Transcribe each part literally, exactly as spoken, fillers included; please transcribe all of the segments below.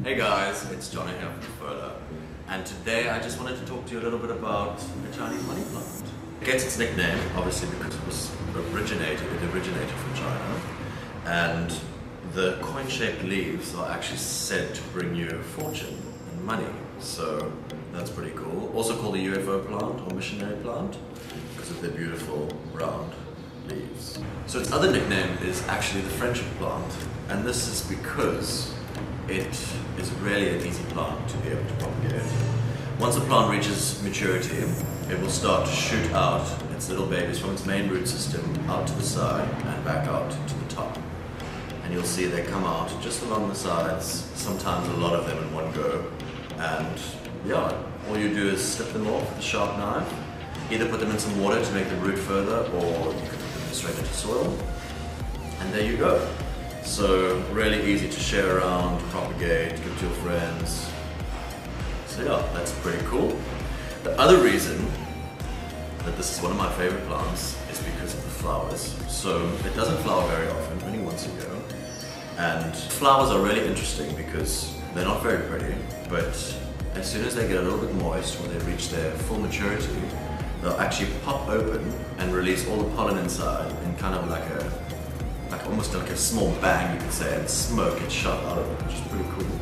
Hey guys, it's Johnny here from Folha, and today I just wanted to talk to you a little bit about the Chinese money plant. It gets its nickname obviously because it was originated, it originated from China, and the coin-shaped leaves are actually said to bring you fortune and money, so that's pretty cool. Also called the U F O plant or missionary plant because of their beautiful round leaves. So its other nickname is actually the friendship plant, and this is because it is really an easy plant to be able to propagate. Once a plant reaches maturity, it will start to shoot out its little babies from its main root system out to the side and back out to the top. And you'll see they come out just along the sides, sometimes a lot of them in one go. And yeah, all you do is snip them off with a sharp knife, either put them in some water to make them root further, or you can put them straight into soil. And there you go. So really easy to share around, propagate, give to your friends. So yeah, that's pretty cool. The other reason that this is one of my favorite plants is because of the flowers. So it doesn't flower very often, only once a year. And flowers are really interesting because they're not very pretty, but as soon as they get a little bit moist, when they reach their full maturity, they'll actually pop open and release all the pollen inside in kind of like a like almost like a small bang, you could say, and smoke gets shot out of it, which is pretty cool.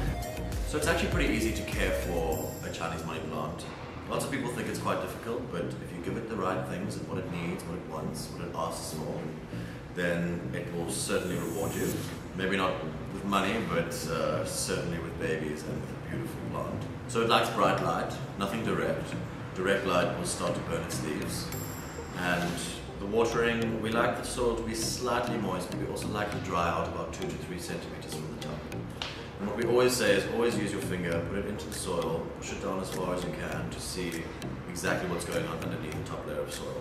So it's actually pretty easy to care for a Chinese money plant. Lots of people think it's quite difficult, but if you give it the right things and what it needs, what it wants, what it asks for, then it will certainly reward you. Maybe not with money, but uh, certainly with babies and with a beautiful plant. So it likes bright light, nothing direct. Direct light will start to burn its leaves. And the watering, we like the soil to be slightly moist, but we also like to dry out about two to three centimeters from the top. And what we always say is always use your finger, put it into the soil, push it down as far as you can to see exactly what's going on underneath the top layer of soil.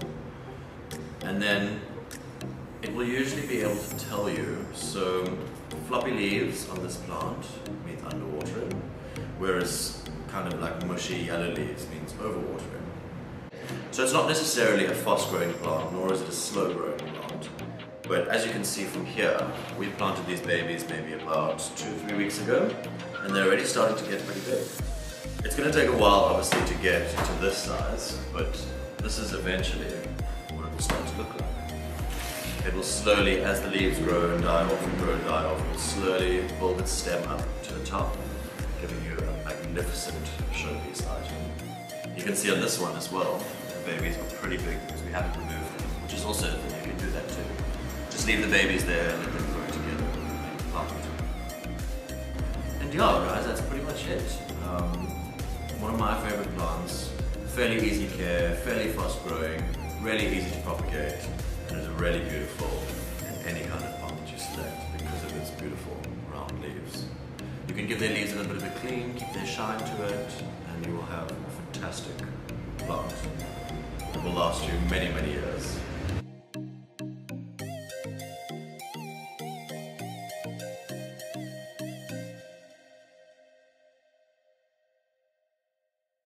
And then it will usually be able to tell you. So floppy leaves on this plant means underwatering, whereas kind of like mushy yellow leaves means overwatering. So it's not necessarily a fast-growing plant, nor is it a slow-growing plant. But as you can see from here, we planted these babies maybe about two, three weeks ago, and they're already starting to get pretty big. It's going to take a while, obviously, to get to this size, but this is eventually what it will start to look like. It will slowly, as the leaves grow and die off and grow and die off, it will slowly build its stem up to the top, giving you a magnificent showpiece item. You can see on this one as well, the babies are pretty big because we haven't removed them, which is also, you can do that too. Just leave the babies there and let them grow together and plant. And yeah, guys, that's pretty much it. Um, one of my favorite plants, fairly easy care, fairly fast growing, really easy to propagate, and is really beautiful in any kind of plant that you select because of its beautiful round leaves. You can give their leaves a little bit of a clean, keep their shine to it, and you will have a fantastic plant that will last you many, many years.